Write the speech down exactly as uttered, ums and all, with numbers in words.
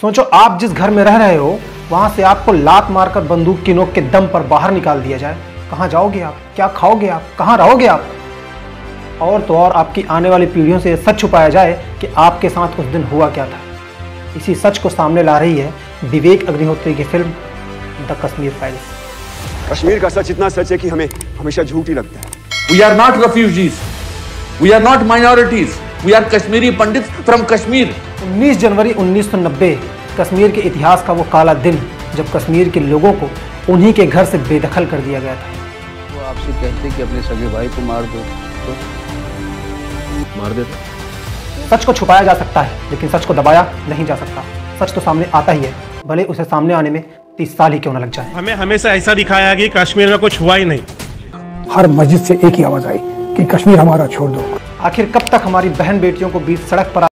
सोचो आप जिस घर में रह रहे हो वहां से आपको लात मारकर बंदूक की नोक के दम पर बाहर निकाल दिया जाए, कहां जाओगे आप? क्या खाओगे आप? कहां रहोगे आप? और तो और आपकी आने वाली पीढ़ियों से सच छुपाया जाए कि आपके साथ उस दिन हुआ क्या था। इसी सच को सामने ला रही है विवेक अग्निहोत्री की film the Kashmir files. Kashmir का सच इतना सच है कि हमें हमेशा झूठ ही लगता है। We are not refugees. We are not minorities. We are Kashmiri Pandits from Kashmir. उन्नीस जनवरी उन्नीस सौ नब्बे कश्मीर के इतिहास का वो काला दिन जब कश्मीर के लोगों को उन्हीं के घर से बेदखल कर दिया गया था। वो आपसे कहते कि अपने सगे भाई को मार दो तो मार देते। सच को छुपाया जा सकता है लेकिन सच को दबाया नहीं जा सकता। सच तो सामने आता ही है, भले उसे सामने आने में तीस साल ही क्यों न लग जाए। हमें हमेशा ऐसा दिखाया कि कश्मीर में कुछ हुआ ही नहीं। हर मस्जिद से एक ही आवाज आई कि कश्मीर हमारा छोड़ दो। आखिर कब तक हमारी बहन बेटियों को बीच सड़क पर